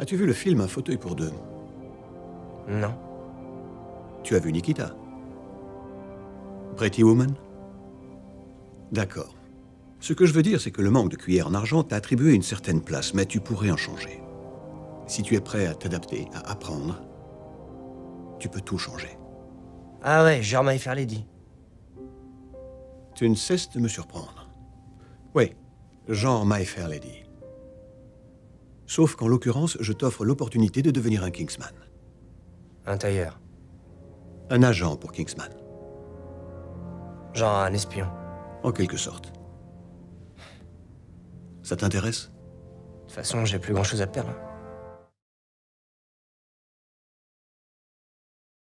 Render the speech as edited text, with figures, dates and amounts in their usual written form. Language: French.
As-tu vu le film Un fauteuil pour deux? Non. Tu as vu Nikita? Pretty Woman? D'accord. Ce que je veux dire, c'est que le manque de cuillère en argent t'a attribué une certaine place, mais tu pourrais en changer. Si tu es prêt à t'adapter, à apprendre, tu peux tout changer. Ah ouais, genre My Fair Lady. Tu ne cesses de me surprendre. Oui, genre My Fair Lady. Sauf qu'en l'occurrence, je t'offre l'opportunité de devenir un Kingsman. Un tailleur. Un agent pour Kingsman. Genre un espion. En quelque sorte. Ça t'intéresse? De toute façon, j'ai plus grand chose à perdre.